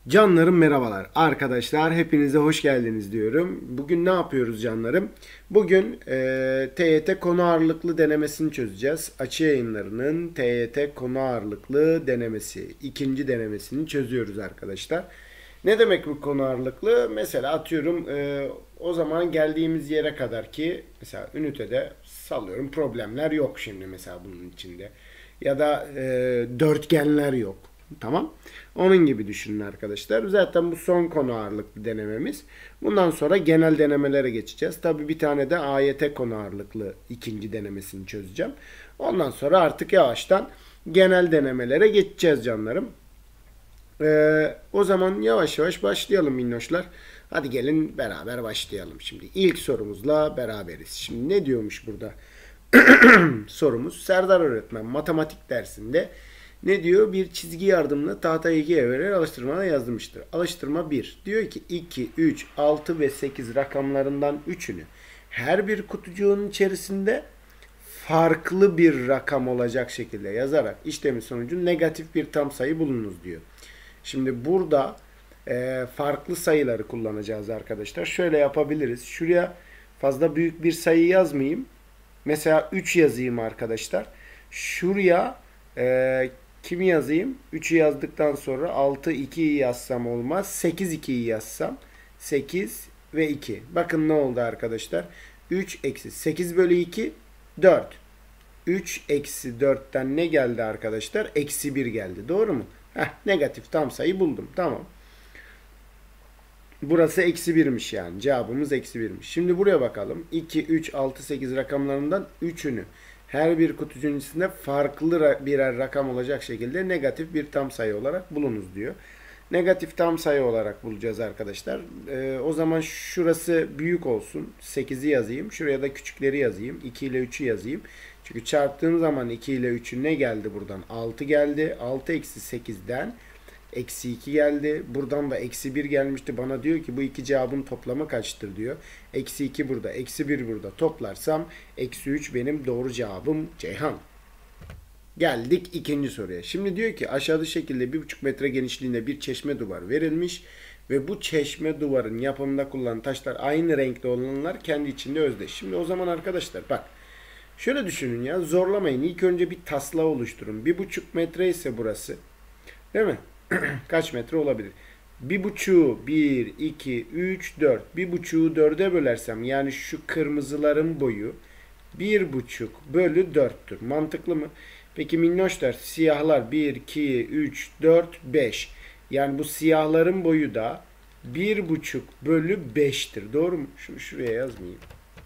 Canlarım merhabalar. Arkadaşlar hepinize hoş geldiniz diyorum. Bugün ne yapıyoruz canlarım? Bugün TYT konu ağırlıklı denemesini çözeceğiz. Açı yayınlarının TYT konu ağırlıklı denemesi. İkinci denemesini çözüyoruz arkadaşlar. Ne demek bu konu ağırlıklı? Mesela atıyorum o zaman geldiğimiz yere kadar ki mesela ünitede sallıyorum problemler yok şimdi mesela bunun içinde. Ya da dörtgenler yok. Tamam. Onun gibi düşünün arkadaşlar. Zaten bu son konu ağırlıklı denememiz. Bundan sonra genel denemelere geçeceğiz. Tabi bir tane de AYT konu ağırlıklı ikinci denemesini çözeceğim. Ondan sonra artık yavaştan genel denemelere geçeceğiz canlarım. O zaman yavaş yavaş başlayalım minnoşlar. Hadi gelin beraber başlayalım şimdi. İlk sorumuzla beraberiz. Şimdi ne diyormuş burada? Sorumuz Serdar öğretmen matematik dersinde ne diyor? Bir çizgi yardımıyla tahtayı ikiye vererek alıştırmada yazmıştır. Alıştırma 1. Diyor ki 2, 3, 6 ve 8 rakamlarından 3'ünü her bir kutucuğun içerisinde farklı bir rakam olacak şekilde yazarak işlemin sonucu negatif bir tam sayı bulunuz diyor. Şimdi burada farklı sayıları kullanacağız arkadaşlar. Şöyle yapabiliriz. Şuraya fazla büyük bir sayı yazmayayım. Mesela 3 yazayım arkadaşlar. Şuraya kimi yazayım? 3'ü yazdıktan sonra 6, 2'yi yazsam olmaz. 8, 2'yi yazsam. 8 ve 2. Bakın ne oldu arkadaşlar? 3 eksi 8 bölü 2 4. 3 eksi 4'ten ne geldi arkadaşlar? Eksi 1 geldi. Doğru mu? Negatif tam sayı buldum. Tamam. Burası eksi 1'miş yani. Cevabımız eksi 1'miş. Şimdi buraya bakalım. 2, 3, 6, 8 rakamlarından 3'ünü her bir kutucuğun içinde farklı birer rakam olacak şekilde negatif bir tam sayı olarak bulunuz diyor. Negatif tam sayı olarak bulacağız arkadaşlar. O zaman şurası büyük olsun. 8'i yazayım. Şuraya da küçükleri yazayım. 2 ile 3'ü yazayım. Çünkü çarptığım zaman 2 ile 3'ün ne geldi buradan? 6 geldi. 6 eksi 8'den eksi 2 geldi. Buradan da eksi 1 gelmişti. Bana diyor ki bu iki cevabın toplamı kaçtır diyor. Eksi 2 burada. Eksi 1 burada. Toplarsam eksi 3 benim doğru cevabım Ceyhan. Geldik ikinci soruya. Şimdi diyor ki aşağıdaki şekilde 1,5 metre genişliğinde bir çeşme duvar verilmiş ve bu çeşme duvarın yapımında kullanılan taşlar aynı renkte olanlar kendi içinde özdeş. Şimdi o zaman arkadaşlar bak şöyle düşünün ya, zorlamayın. İlk önce bir taslağı oluşturun. 1,5 metre ise burası. Değil mi? Kaç metre olabilir? 1,5'u 1, 2, 3, 4. 1,5'u 4'e bölersem yani şu kırmızıların boyu 1,5 bölü 4'tür. Mantıklı mı? Peki minnoşlar siyahlar 1, 2, 3, 4, 5. Yani bu siyahların boyu da 1,5 bölü 5'tir. Doğru mu? Şunu şuraya yazmayayım.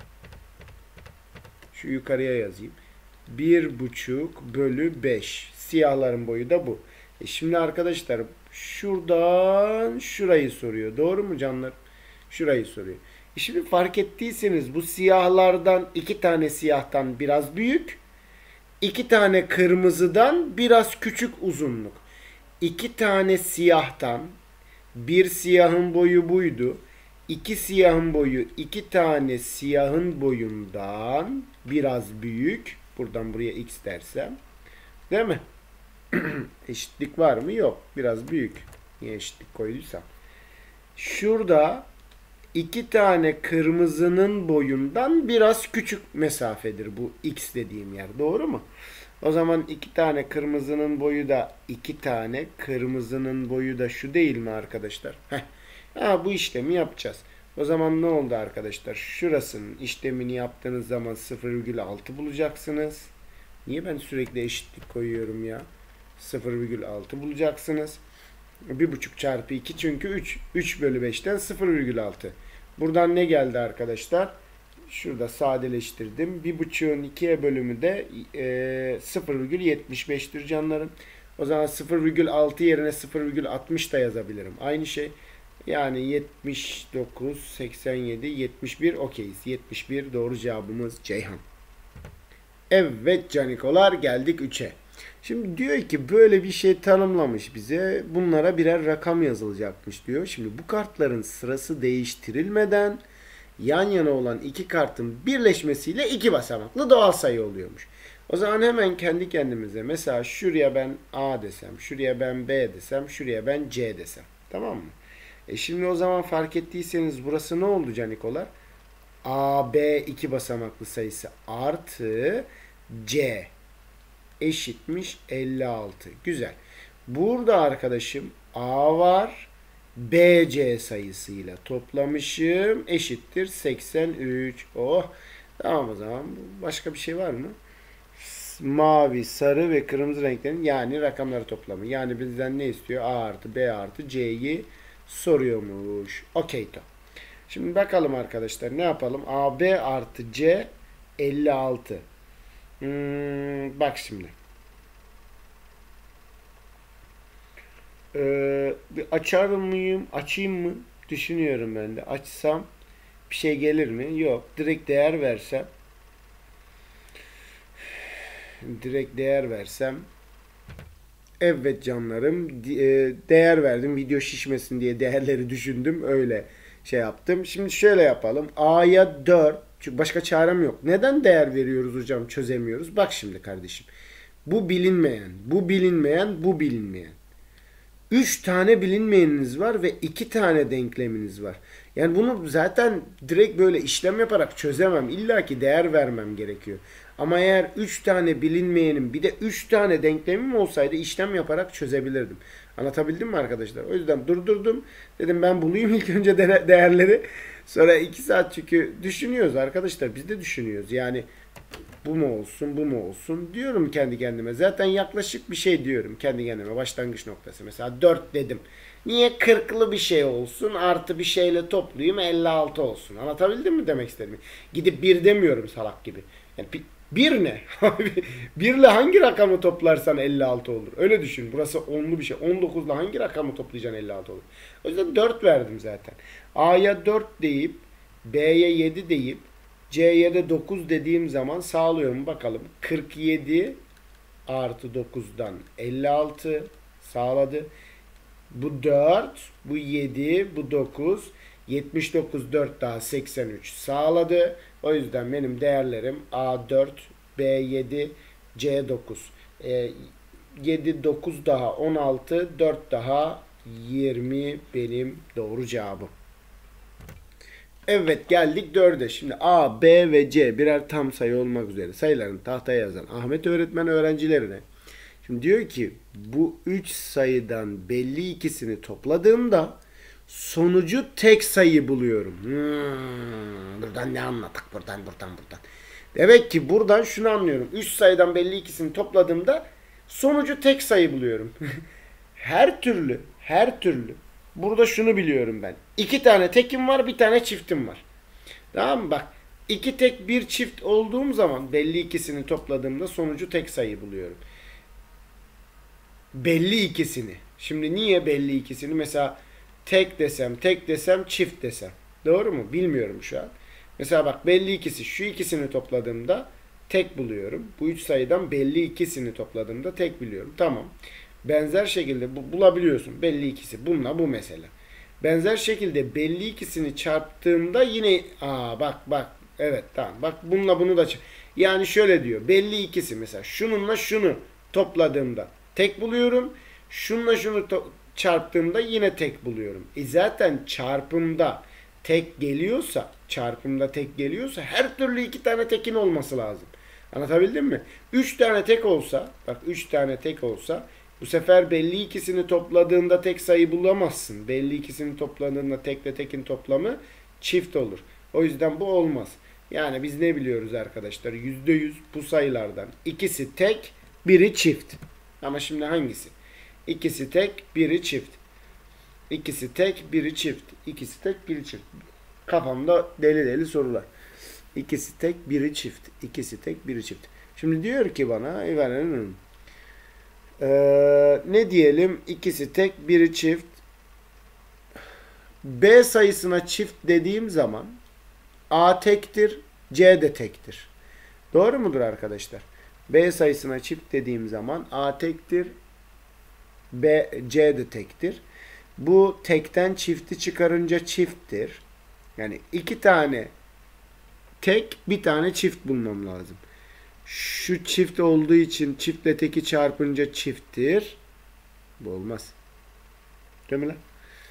Şu yukarıya yazayım. 1,5 bölü 5. Siyahların boyu da bu. Şimdi arkadaşlar şuradan şurayı soruyor. Doğru mu canlar? Şurayı soruyor. Şimdi fark ettiyseniz bu siyahlardan iki tane siyahtan biraz büyük. İki tane kırmızıdan biraz küçük uzunluk. İki tane siyahtan bir siyahın boyu buydu. İki siyahın boyu iki tane siyahın boyundan biraz büyük. Buradan buraya x dersem. Değil mi? Eşitlik var mı? Yok. Biraz büyük. Niye eşitlik koyduysam. Şurada iki tane kırmızının boyundan biraz küçük mesafedir bu x dediğim yer. Doğru mu? O zaman iki tane kırmızının boyu da iki tane kırmızının boyu da şu değil mi arkadaşlar? Bu işlemi yapacağız. O zaman ne oldu arkadaşlar? Şurasının işlemini yaptığınız zaman 0,6 bulacaksınız. Niye ben sürekli eşitlik koyuyorum ya? 0,6 bulacaksınız. 1,5 çarpı 2 çünkü 3. 3 bölü 5'ten 0,6. Buradan ne geldi arkadaşlar? Şurada sadeleştirdim. 1,5'ün 2'ye bölümü de 0,75'tir canlarım. O zaman 0,6 yerine 0,60 da yazabilirim. Aynı şey. Yani 79, 87, 71 okeyiz. 71 doğru cevabımız Ceyhan. Evet canikolar geldik 3'e. Şimdi diyor ki böyle bir şey tanımlamış bize. Bunlara birer rakam yazılacakmış diyor. Şimdi bu kartların sırası değiştirilmeden yan yana olan iki kartın birleşmesiyle iki basamaklı doğal sayı oluyormuş. O zaman hemen kendi kendimize mesela şuraya ben A desem, şuraya ben B desem, şuraya ben C desem. Tamam mı? Şimdi o zaman fark ettiyseniz burası ne oldu canikolar? A, B iki basamaklı sayısı artı C eşitmiş 56. Güzel. Burada arkadaşım A var. BC sayısıyla toplamışım. Eşittir 83. Oh. Tamam o zaman. Başka bir şey var mı? Mavi, sarı ve kırmızı renklerin yani rakamları toplamı. Yani bizden ne istiyor? A artı B artı C'yi soruyormuş. Okey to. Şimdi bakalım arkadaşlar ne yapalım? AB artı C 56. Bak şimdi. Bir açar mıyım? Açayım mı? Düşünüyorum ben de. Açsam bir şey gelir mi? Yok. Direkt değer versem evet canlarım değer verdim. Video şişmesin diye değerleri düşündüm. Öyle şey yaptım. Şimdi şöyle yapalım. A'ya 4. Çünkü başka çarem yok. Neden değer veriyoruz hocam çözemiyoruz? Bak şimdi kardeşim. Bu bilinmeyen, bu bilinmeyen, bu bilinmeyen. 3 tane bilinmeyeniniz var ve 2 tane denkleminiz var. Yani bunu zaten direkt böyle işlem yaparak çözemem. İlla ki değer vermem gerekiyor. Ama eğer 3 tane bilinmeyenim bir de 3 tane denklemim olsaydı işlem yaparak çözebilirdim. Anlatabildim mi arkadaşlar? O yüzden durdurdum. Dedim ben bulayım ilk önce değerleri. Sonra 2 saat çünkü düşünüyoruz arkadaşlar. Biz de düşünüyoruz. Yani bu mu olsun, bu mu olsun diyorum kendi kendime. Zaten yaklaşık bir şey diyorum kendi kendime. Başlangıç noktası. Mesela 4 dedim. Niye 40'lı bir şey olsun artı bir şeyle toplayayım 56 olsun. Anlatabildim mi demek istediğimi? Gidip 1 demiyorum salak gibi. Yani bir ne? 1 ile hangi rakamı toplarsan 56 olur. Öyle düşün. Burası 10'lu bir şey. 19 ile hangi rakamı toplayacaksın 56 olur. O yüzden 4 verdim zaten. A'ya 4 deyip B'ye 7 deyip C'ye de 9 dediğim zaman sağlıyor mu bakalım. 47 artı 9'dan 56 sağladı. Bu 4, bu 7, bu 9. 79 4 daha 83 sağladı. O yüzden benim değerlerim A4, B7, C9. 7, 9 daha 16, 4 daha 20 benim doğru cevabım. Evet geldik 4'e. Şimdi A, B ve C birer tam sayı olmak üzere sayılarını tahtaya yazan Ahmet öğretmen öğrencilerine şimdi diyor ki bu 3 sayıdan belli ikisini topladığımda sonucu tek sayı buluyorum. Buradan ne anladık? Buradan. Demek ki buradan şunu anlıyorum. 3 sayıdan belli ikisini topladığımda sonucu tek sayı buluyorum. her türlü burada şunu biliyorum ben. 2 tane tekim var, bir tane çiftim var. Tamam mı? Bak 2 tek bir çift olduğum zaman belli ikisini topladığımda sonucu tek sayı buluyorum. Belli ikisini. Şimdi niye belli ikisini? Mesela tek desem, çift desem. Doğru mu? Bilmiyorum şu an. Mesela bak belli ikisi. Şu ikisini topladığımda tek buluyorum. Bu 3 sayıdan belli ikisini topladığımda tek biliyorum. Tamam. Benzer şekilde bulabiliyorsun. Belli ikisi. Bununla bu mesela. Benzer şekilde belli ikisini çarptığımda yine bak evet tamam. Bak bununla bunu da yani şöyle diyor. Belli ikisi mesela şununla şunu topladığımda tek buluyorum. Şununla şunu çarptığımda yine tek buluyorum. Zaten çarpımda tek geliyorsa her türlü 2 tane tekin olması lazım. Anlatabildim mi? 3 tane tek olsa bak 3 tane tek olsa bu sefer belli ikisini topladığında tek sayı bulamazsın. Belli ikisini topladığında tekle tekin toplamı çift olur. O yüzden bu olmaz. Yani biz ne biliyoruz arkadaşlar? %100 bu sayılardan ikisi tek, biri çift. Ama şimdi hangisi? İkisi tek, biri çift. İkisi tek, biri çift. İkisi tek, biri çift. Kafamda deli sorular. İkisi tek, biri çift. İkisi tek, biri çift. Şimdi diyor ki bana ne diyelim? İkisi tek, biri çift. B sayısına çift dediğim zaman A tektir, C de tektir. Doğru mudur arkadaşlar? B sayısına çift dediğim zaman A tektir, C de tektir. Bu tekten çifti çıkarınca çifttir. Yani 2 tane tek, bir tane çift bulmam lazım. Şu çift olduğu için çiftle teki çarpınca çifttir. Bu olmaz. Değil mi lan?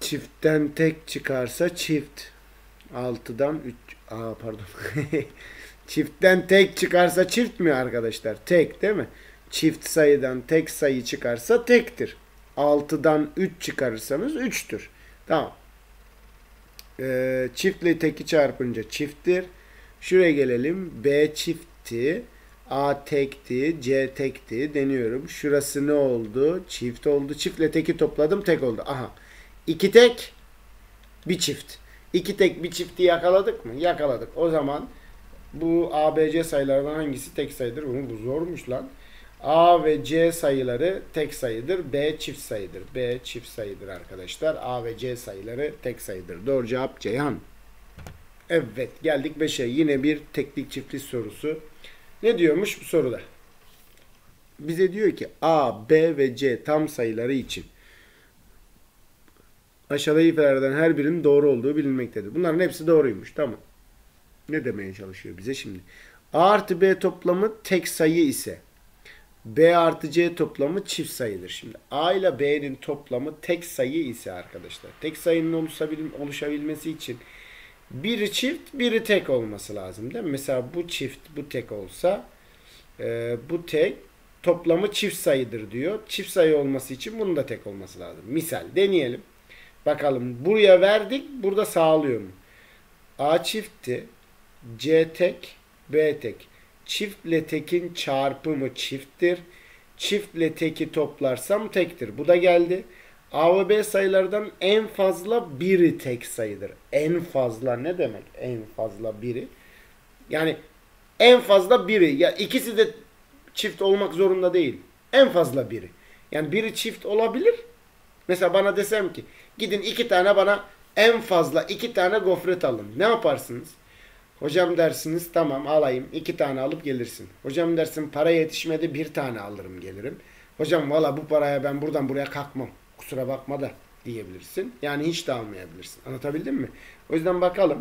çiftten tek çıkarsa çift. 6'dan 3. Pardon. Çiftten tek çıkarsa çift mi arkadaşlar? Tek değil mi? Çift sayıdan tek sayı çıkarsa tektir. 6'dan 3 çıkarırsanız 3'tür. Tamam. Çiftle teki çarpınca çifttir. Şuraya gelelim. B çiftti. A tekti. C tekti. Deniyorum. Şurası ne oldu? Çift oldu. Çiftle teki topladım. Tek oldu. Aha. 2 tek. Bir çift. 2 tek bir çifti yakaladık mı? Yakaladık. O zaman bu A, B, C sayılardan hangisi tek sayıdır? Bu zormuş lan. A ve C sayıları tek sayıdır. B çift sayıdır. B çift sayıdır arkadaşlar. A ve C sayıları tek sayıdır. Doğru cevap Ceyhan. Evet, geldik 5'e. Yine bir teklik çiftlik sorusu. Ne diyormuş bu soruda? Bize diyor ki A, B ve C tam sayıları için aşağıdaki ifadelerden her birinin doğru olduğu bilinmektedir. Bunların hepsi doğruymuş. Tamam. Ne demeye çalışıyor bize şimdi? A artı B toplamı tek sayı ise B artı C toplamı çift sayıdır. Şimdi A ile B'nin toplamı tek sayı ise arkadaşlar. Tek sayının oluşabilmesi için biri çift, biri tek olması lazım değil mi? Mesela bu çift, bu tek olsa bu tek toplamı çift sayıdır diyor. Çift sayı olması için bunun da tek olması lazım. Misal deneyelim. Bakalım buraya verdik. Burada sağlıyor mu? A çiftti. C tek. B tek. Çiftle tekin çarpımı çifttir. Çiftle teki toplarsam tektir. Bu da geldi. A ve B sayılardan en fazla biri tek sayıdır. En fazla ne demek? En fazla biri. Yani en fazla biri. Ya ikisi de çift olmak zorunda değil. En fazla biri. Yani biri çift olabilir. Mesela bana desem ki gidin 2 tane bana en fazla 2 tane gofret alın. Ne yaparsınız? Hocam dersiniz tamam alayım. 2 tane alıp gelirsin. Hocam dersin para yetişmedi 1 tane alırım gelirim. Hocam valla bu paraya ben buradan buraya kalkmam. Kusura bakma da diyebilirsin. Yani hiç de almayabilirsin. Anlatabildim mi? O yüzden bakalım.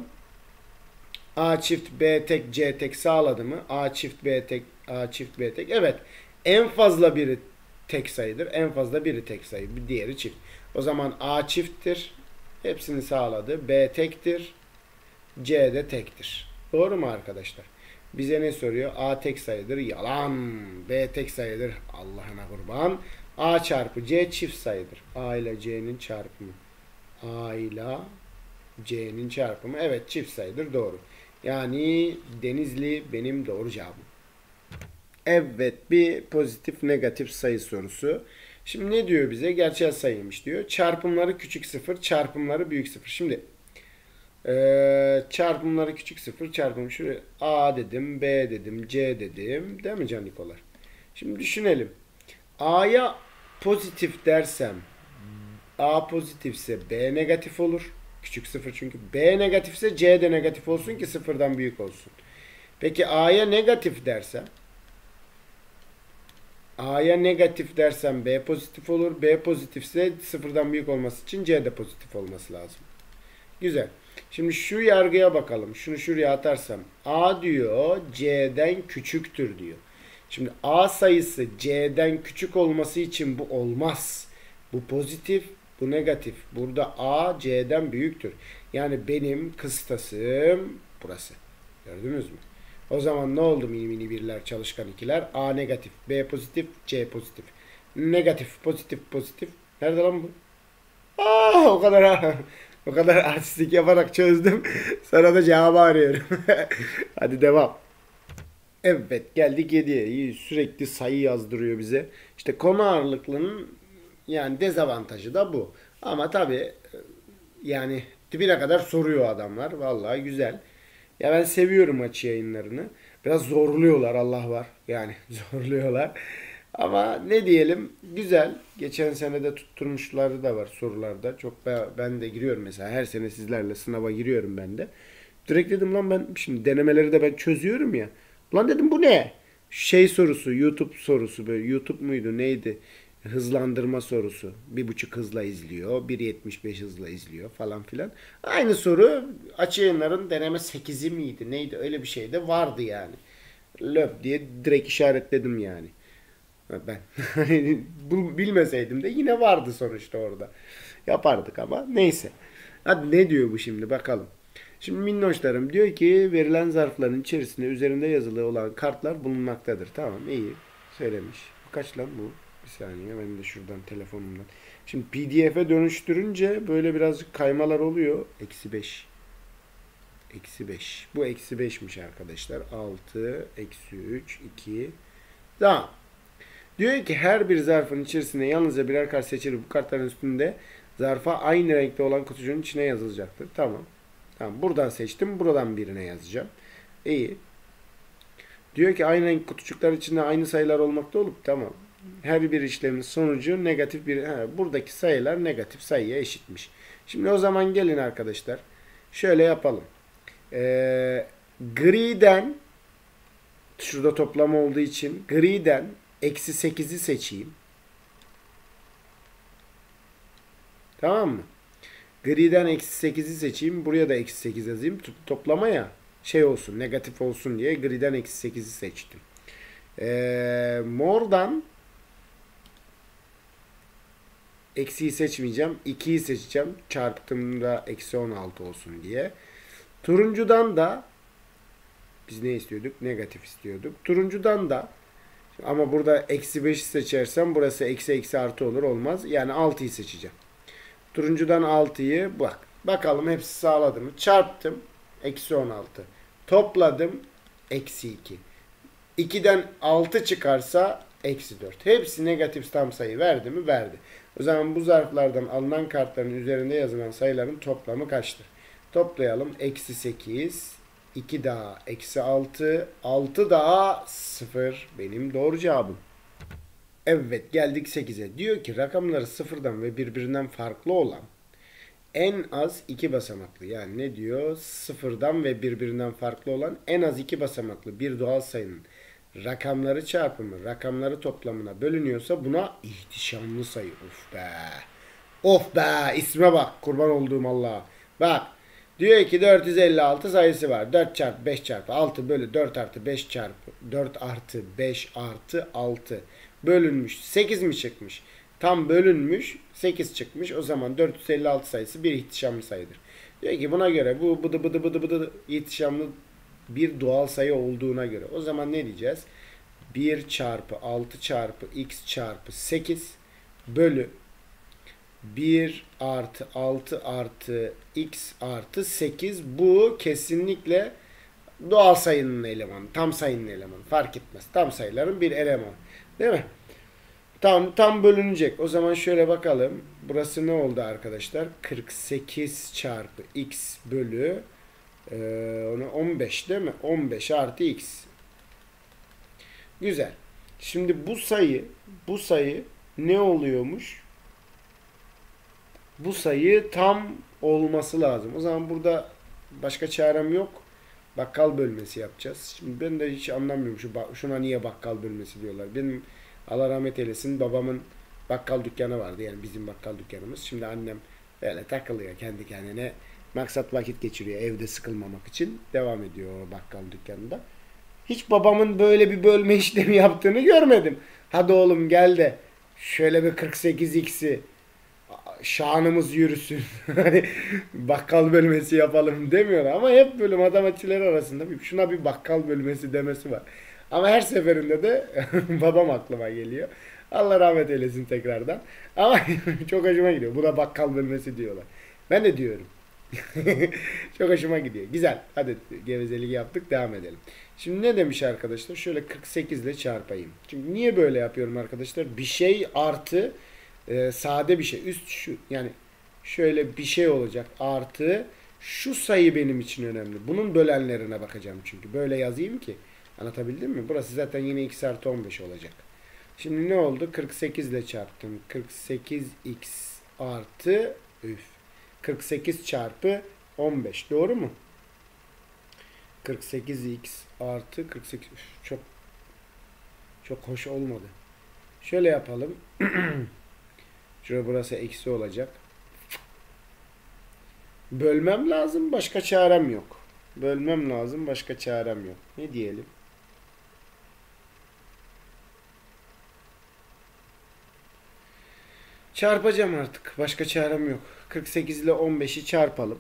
A çift B tek C tek sağladı mı? A çift B tek A çift B tek. Evet. En fazla biri tek sayıdır. En fazla biri tek sayı. Bir diğeri çift. O zaman A çifttir. Hepsini sağladı. B tektir. C de tektir. Doğru mu arkadaşlar? Bize ne soruyor? A tek sayıdır. Yalan. B tek sayıdır. Allah'ına kurban. A çarpı C çift sayıdır. A ile C'nin çarpımı. A ile C'nin çarpımı. Evet çift sayıdır. Doğru. Yani Denizli benim doğru cevabım. Evet bir pozitif negatif sayı sorusu. Şimdi ne diyor bize? Gerçel sayıymış diyor. Çarpımları küçük sıfır, çarpımları büyük sıfır. Şimdi çarpımları küçük sıfır, çarpım şuraya A dedim, B dedim, C dedim. Değil mi canikolar? Şimdi düşünelim. A'ya pozitif dersem A pozitifse B negatif olur. Küçük sıfır çünkü. B negatifse C de negatif olsun ki sıfırdan büyük olsun. Peki A'ya negatif dersem A'ya negatif dersem B pozitif olur. B pozitifse sıfırdan büyük olması için C de pozitif olması lazım. Güzel. Şimdi şu yargıya bakalım. Şunu şuraya atarsam A diyor C'den küçüktür diyor. Şimdi A sayısı C'den küçük olması için bu olmaz. Bu pozitif, bu negatif. Burada A C'den büyüktür. Yani benim kıstasım burası. Gördünüz mü? O zaman ne oldu mini mini birler, çalışkan ikiler? A negatif, B pozitif, C pozitif. Negatif, pozitif, pozitif. Nerede lan bu? O kadar o kadar artistik yaparak çözdüm. Sonra da cevabı arıyorum. Hadi devam. Evet geldik 7'ye. Sürekli sayı yazdırıyor bize. İşte konu ağırlıklının yani dezavantajı da bu. Ama tabii yani dibine kadar soruyor adamlar. Vallahi güzel. Ya ben seviyorum açı yayınlarını. Biraz zorluyorlar Allah var. Yani zorluyorlar. Ama ne diyelim güzel. Geçen sene de tutturmuşları da var sorularda. Çok ben de giriyorum mesela. Her sene sizlerle sınava giriyorum ben de. Direkt dedim lan ben şimdi denemeleri de ben çözüyorum ya. Lan dedim bu ne? Şey sorusu, YouTube sorusu böyle YouTube muydu neydi? Hızlandırma sorusu. 1,5 hızla izliyor. 1,75 hızla izliyor falan filan. Aynı soru açı yayınların deneme 8'i miydi? Neydi? Öyle bir şey de vardı yani. Löp diye direkt işaretledim yani. Ben bu bilmeseydim de yine vardı sonuçta orada. Yapardık ama neyse. Hadi ne diyor bu şimdi bakalım. Şimdi minnoşlarım diyor ki verilen zarfların içerisinde üzerinde yazılı olan kartlar bulunmaktadır. Tamam iyi söylemiş. Bu kaç lan bu? Bir saniye ben de şuradan telefonumdan. Şimdi PDF'e dönüştürünce böyle birazcık kaymalar oluyor. Eksi 5. Eksi 5. Bu eksi 5'miş arkadaşlar. 6, eksi 3, 2. Tamam. Diyor ki her bir zarfın içerisinde yalnızca birer kart seçilip bu kartların üstünde zarfa aynı renkte olan kutucuğun içine yazılacaktır. Tamam. Tamam. Buradan seçtim. Buradan birine yazacağım. İyi. Diyor ki aynı renk kutucuklar içinde aynı sayılar olmakta olup tamam. Her bir işlemin sonucu negatif bir... buradaki sayılar negatif sayıya eşitmiş. Şimdi o zaman gelin arkadaşlar. Şöyle yapalım. Griden şurada toplama olduğu için griden eksi 8'i seçeyim. Tamam mı? Griden eksi 8'i seçeyim. Buraya da eksi 8 yazayım. Toplama ya şey olsun negatif olsun diye griden eksi 8'i seçtim. Mordan eksiyi seçmeyeceğim. 2'yi seçeceğim. Çarptığımda eksi 16 olsun diye. Turuncudan da biz ne istiyorduk? Negatif istiyorduk. Turuncudan da ama burada eksi 5'i seçersem burası eksi eksi artı olur olmaz. Yani 6'yı seçeceğim. Turuncudan 6'yı bak. Bakalım hepsi sağladı mı? Çarptım. Eksi 16. Topladım. Eksi 2. 2'den 6 çıkarsa eksi 4. Hepsi negatif tam sayı verdi mi? Verdi. O zaman bu zarflardan alınan kartların üzerinde yazılan sayıların toplamı kaçtır? Toplayalım. Eksi 8. 2 daha eksi 6. 6 daha 0. Benim doğru cevabım. Evet geldik 8'e. Diyor ki rakamları sıfırdan ve birbirinden farklı olan en az 2 basamaklı yani ne diyor? Sıfırdan ve birbirinden farklı olan en az 2 basamaklı bir doğal sayının rakamları çarpımı rakamları toplamına bölünüyorsa buna ihtişamlı sayı. Of be. Of be isme bak kurban olduğum Allah'a. Bak diyor ki 456 sayısı var. 4 çarpı 5 çarpı 6 bölü 4 artı 5 çarpı 4 artı 5 artı 6 bölünmüş. 8 mi çıkmış? Tam bölünmüş 8 çıkmış. O zaman 456 sayısı bir ihtişamlı sayıdır. Diyor ki buna göre bu bıdı bıdı bıdı bıdı ihtişamlı bir doğal sayı olduğuna göre. O zaman ne diyeceğiz? 1 çarpı 6 çarpı x çarpı 8 bölü 1 artı 6 artı x artı 8 bu kesinlikle doğal sayının elemanı. Tam sayının elemanı. Fark etmez. Tam sayıların bir elemanı. Değil mi? Tam bölünecek. O zaman şöyle bakalım. Burası ne oldu arkadaşlar? 48 çarpı x bölü ona 15 değil mi? 15 artı x. Güzel. Şimdi bu sayı ne oluyormuş? Bu sayı tam olması lazım. O zaman burada başka çarem yok. Bakkal bölmesi yapacağız. Şimdi ben de hiç anlamıyorum şuna niye bakkal bölmesi diyorlar. Benim Allah rahmet eylesin babamın bakkal dükkanı vardı. Yani bizim bakkal dükkanımız. Şimdi annem böyle takılıyor kendi kendine. Maksat vakit geçiriyor evde sıkılmamak için. Devam ediyor o bakkal dükkanında. Hiç babamın böyle bir bölme işlemi yaptığını görmedim. Hadi oğlum gel de şöyle bir 48x'i şanımız yürüsün. Hani bakkal bölmesi yapalım demiyor ama hep böyle matematikçiler arasında şuna bir bakkal bölmesi demesi var. Ama her seferinde de babam aklıma geliyor. Allah rahmet eylesin tekrardan. Ama çok hoşuma gidiyor. Buna bakkal bölmesi diyorlar. Ben de diyorum. Çok hoşuma gidiyor. Güzel. Hadi gevezelik yaptık. Devam edelim. Şimdi ne demiş arkadaşlar? Şöyle 48 ile çarpayım. Çünkü niye böyle yapıyorum arkadaşlar? Bir şey artı sade bir şey. Üst şu yani şöyle bir şey olacak. Artı şu sayı benim için önemli. Bunun bölenlerine bakacağım çünkü. Böyle yazayım ki. Anlatabildim mi? Burası zaten yine x artı 15 olacak. Şimdi ne oldu? 48 ile çarptım. 48x artı 48 çarpı 15. Doğru mu? 48x artı 48. Çok hoş olmadı. Şöyle yapalım. Şurada burası eksi olacak. Bölmem lazım. Başka çarem yok. Bölmem lazım. Başka çarem yok. Ne diyelim? Çarpacağım artık. Başka çarem yok. 48 ile 15'i çarpalım.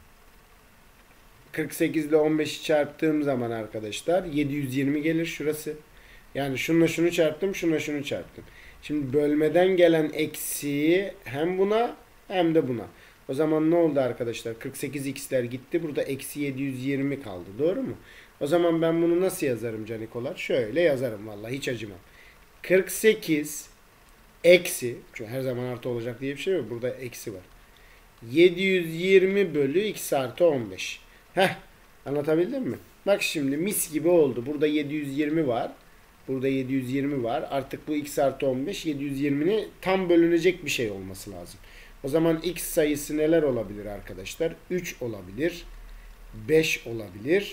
48 ile 15'i çarptığım zaman arkadaşlar 720 gelir şurası. Yani şununla şunu çarptım, şununla şunu çarptım. Şimdi bölmeden gelen eksiği hem buna hem de buna. O zaman ne oldu arkadaşlar? 48x'ler gitti. Burada eksi 720 kaldı. Doğru mu? O zaman ben bunu nasıl yazarım canikolar? Şöyle yazarım vallahi hiç acımam. 48 eksi, çünkü her zaman artı olacak diye bir şey yok. Burada eksi var. 720 bölü x artı 15. Heh, anlatabildim mi? Bak şimdi mis gibi oldu. Burada 720 var. Burada 720 var. Artık bu x artı 15 720'nin tam bölünecek bir şey olması lazım. O zaman x sayısı neler olabilir arkadaşlar? 3 olabilir. 5 olabilir.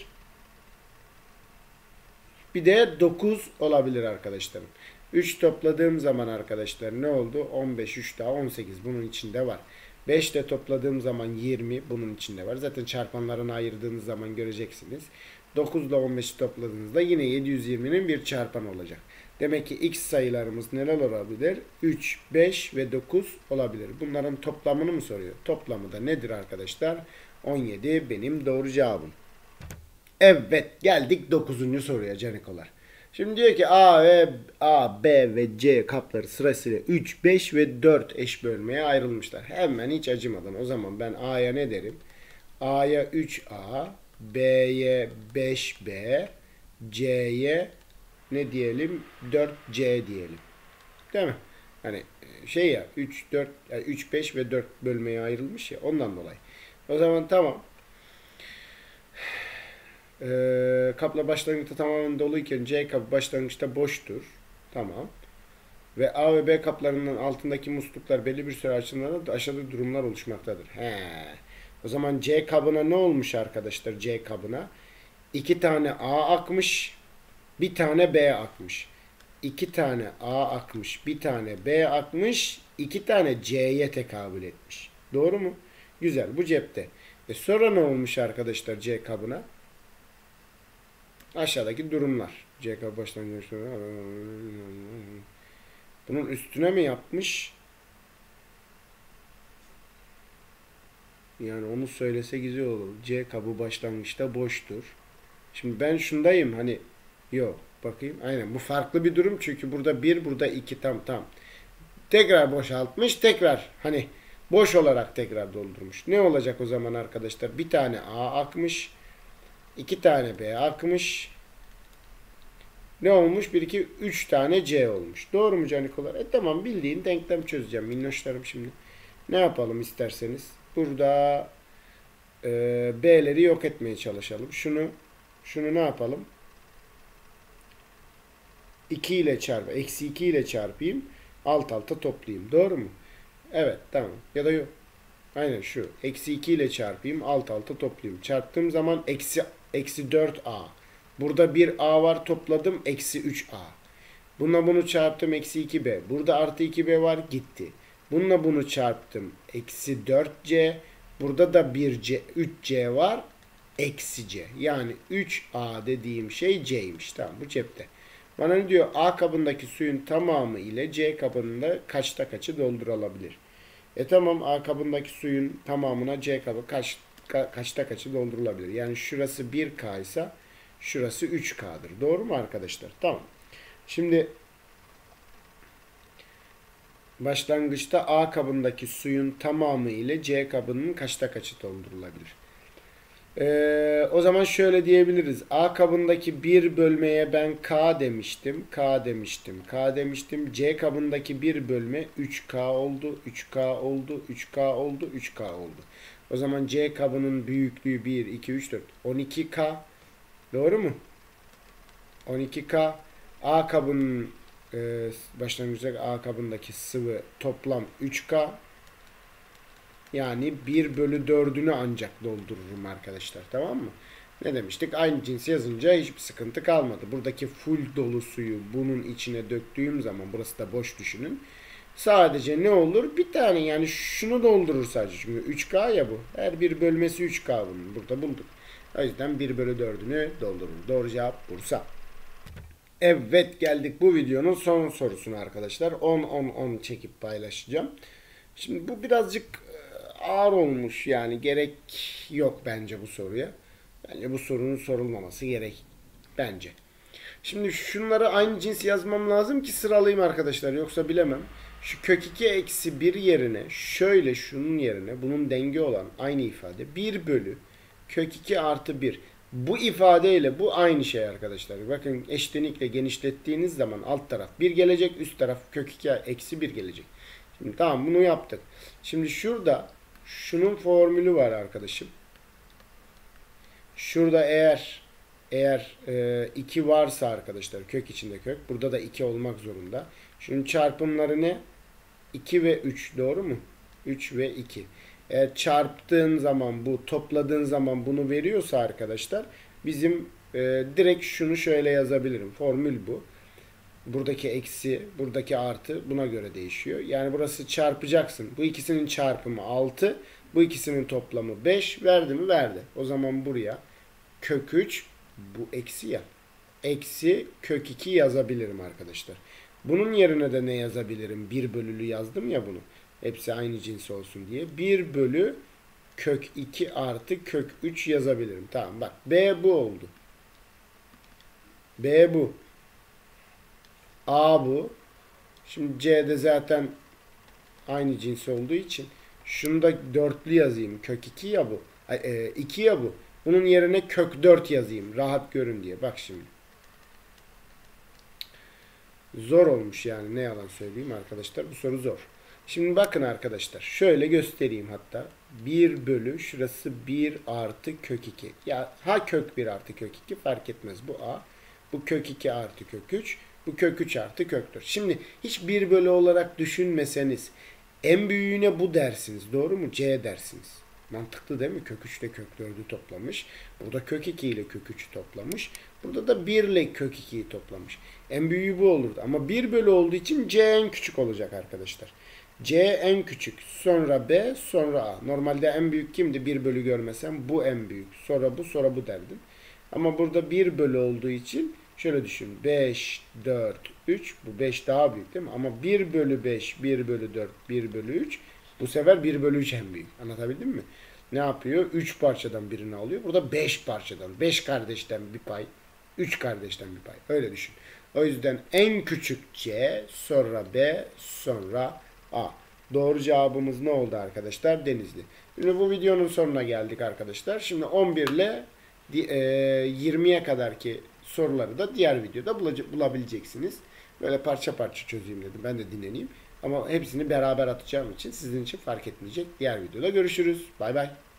Bir de 9 olabilir arkadaşlarım. 3 topladığım zaman arkadaşlar ne oldu? 15, 3 daha 18 bunun içinde var. 5 de topladığım zaman 20 bunun içinde var. Zaten çarpanlarını ayırdığınız zaman göreceksiniz. 9 ile 15'i topladığınızda yine 720'nin bir çarpanı olacak. Demek ki x sayılarımız neler olabilir? 3, 5 ve 9 olabilir. Bunların toplamını mı soruyor? Toplamı da nedir arkadaşlar? 17 benim doğru cevabım. Evet, geldik 9. soruya canikolar. Şimdi diyor ki A, B ve C kapları sırasıyla 3, 5 ve 4 eş bölmeye ayrılmışlar. Hemen hiç acımadan o zaman ben A'ya ne derim? A'ya 3A, B'ye 5B, C'ye ne diyelim? 4C diyelim. Değil mi? Hani şey ya 3, 4, yani 3, 5 ve 4 bölmeye ayrılmış ya ondan dolayı. O zaman tamam. Kapla başlangıçta tamamen doluyken C kapı başlangıçta boştur. Tamam. Ve A ve B kaplarının altındaki musluklar belli bir süre açıldığında aşağıda durumlar oluşmaktadır. O zaman C kabına ne olmuş arkadaşlar? C kabına 2 tane A akmış, bir tane B akmış. 2 tane A akmış, bir tane B akmış, 2 tane C'ye tekabül etmiş. Doğru mu? Güzel. Bu cepte. Sonra ne olmuş arkadaşlar C kabına? Aşağıdaki durumlar. C kabı başlangıçta bunun üstüne mi yapmış? Yani onu söylese güzel olur. C kabı başlangıçta boştur. Şimdi ben şundayım hani yok bakayım. Aynen bu farklı bir durum çünkü burada 1 burada 2 tam. Tekrar boşaltmış tekrar hani boş olarak tekrar doldurmuş. Ne olacak o zaman arkadaşlar? Bir tane A akmış. 2 tane B akmış. Ne olmuş? 1, 2, 3 tane C olmuş. Doğru mu canikolar? Tamam bildiğin denklem çözeceğim minnoşlarım şimdi. Ne yapalım isterseniz? Burada B'leri yok etmeye çalışalım. Şunu ne yapalım? 2 ile çarp. Eksi 2 ile çarpayım. Alt alta toplayayım. Doğru mu? Evet tamam. Ya da yok. Aynen şu. Eksi 2 ile çarpayım. Alt alta toplayayım. Çarptığım zaman eksi 4A. Burada bir A var topladım. Eksi 3A. Bununla bunu çarptım. Eksi 2B. Burada artı 2B var. Gitti. Bununla bunu çarptım. Eksi 4C. Burada da 1C, 3C var. Eksi C. Yani 3A dediğim şey C'ymiş. Tamam bu cepte. Bana ne diyor? A kabındaki suyun tamamı ile C kabında kaçta kaçı doldurulabilir? Tamam A kabındaki suyun tamamına C kabı kaçta kaçı doldurulabilir? Yani şurası 1K ise şurası 3K'dır. Doğru mu arkadaşlar? Tamam. Şimdi başlangıçta A kabındaki suyun tamamı ile C kabının kaçta kaçı doldurulabilir? O zaman şöyle diyebiliriz. A kabındaki bir bölmeye ben K demiştim. K demiştim. C kabındaki bir bölme 3K oldu. 3K oldu. 3K oldu. 3K oldu. O zaman C kabının büyüklüğü 1, 2, 3, 4. 12K. Doğru mu? 12K. A kabının başlangıçta A kabındaki sıvı toplam 3K. Yani 1 bölü 4'ünü ancak doldururum arkadaşlar. Tamam mı? Ne demiştik? Aynı cinsi yazınca hiçbir sıkıntı kalmadı. Buradaki full dolu suyu bunun içine döktüğüm zaman burası da boş düşünün. Sadece ne olur? Bir tane yani şunu doldurur sadece. Çünkü 3K ya bu. Her bir bölmesi 3K bunun. Burada bulduk. O yüzden 1 bölü 4'ünü doldurur. Doğru cevap Bursa. Evet, geldik bu videonun son sorusuna arkadaşlar. 10-10-10 çekip paylaşacağım. Şimdi bu birazcık ağır olmuş, yani gerek yok bence bu soruya. Bence bu sorunun sorulmaması gerek bence. Şimdi şunları aynı cins yazmam lazım ki sıralayayım arkadaşlar, yoksa bilemem. Şu kök 2 eksi 1 yerine şöyle, şunun yerine bunun denge olan aynı ifade 1 bölü kök 2 artı 1. Bu ifadeyle bu aynı şey arkadaşlar. Bakın, eşlenikle genişlettiğiniz zaman alt taraf 1 gelecek, üst taraf kök 2 eksi 1 gelecek. Şimdi tamam, bunu yaptık. Şimdi şurada şunun formülü var arkadaşım. Şurada eğer 2 varsa arkadaşlar, kök içinde kök. Burada da 2 olmak zorunda. Şunun çarpımları ne? 2 ve 3, doğru mu? 3 ve 2. Eğer çarptığın zaman, bu topladığın zaman bunu veriyorsa arkadaşlar, bizim direkt şunu şöyle yazabilirim. Formül bu. Buradaki eksi, buradaki artı buna göre değişiyor. Yani burası çarpacaksın. Bu ikisinin çarpımı 6. Bu ikisinin toplamı 5. Verdi mi? Verdi. O zaman buraya kök 3, bu eksi ya, eksi kök 2 yazabilirim arkadaşlar. Bunun yerine de ne yazabilirim? 1 bölülü yazdım ya bunu. Hepsi aynı cins olsun diye. 1 bölü kök 2 artı kök 3 yazabilirim. Tamam, bak. B bu oldu. B bu. A bu. Şimdi C'de zaten aynı cins olduğu için şunu da dörtlü yazayım. Kök 2 ya bu. 2 ya bu. Bunun yerine kök 4 yazayım. Rahat görün diye. Bak şimdi. Zor olmuş yani, ne yalan söyleyeyim arkadaşlar. Bu soru zor. Şimdi bakın arkadaşlar. Şöyle göstereyim hatta. 1 bölü şurası 1 artı kök 2. Ya ha kök 1 artı kök 2 fark etmez. Bu A. Bu kök 2 artı kök 3. Bu kök 3 artı kök 4. Şimdi hiç 1 bölü olarak düşünmeseniz en büyüğüne bu dersiniz. Doğru mu? C dersiniz. Mantıklı değil mi? Kök 3 ile kök 4'ü toplamış. Burada kök 2 ile kök 3'ü toplamış. Burada da 1 ile kök 2'yi toplamış. En büyüğü bu olurdu. Ama 1 bölü olduğu için C en küçük olacak arkadaşlar. C en küçük. Sonra B, sonra A. Normalde en büyük kimdi? 1 bölü görmesem bu en büyük. Sonra bu, sonra bu derdim. Ama burada 1 bölü olduğu için şöyle düşün. 5, 4, 3. Bu 5 daha büyük değil mi? Ama 1 bölü 5, 1 bölü 4, 1 bölü 3. Bu sefer 1 bölü 3 en büyük. Anlatabildim mi? Ne yapıyor? 3 parçadan birini alıyor. Burada 5 parçadan. 5 kardeşten bir pay. 3 kardeşten bir pay. Öyle düşün. O yüzden en küçük C, sonra B, sonra A. Doğru cevabımız ne oldu arkadaşlar? Denizli. Şimdi bu videonun sonuna geldik arkadaşlar. Şimdi 11 ile 20'ye kadarki soruları da diğer videoda bulabileceksiniz. Böyle parça parça çözeyim dedim. Ben de dinleneyim. Ama hepsini beraber atacağım için sizin için fark etmeyecek. Diğer videoda görüşürüz. Bay bay.